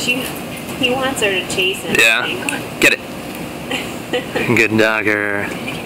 He wants her to chase him. Yeah. Get it. Good dogger.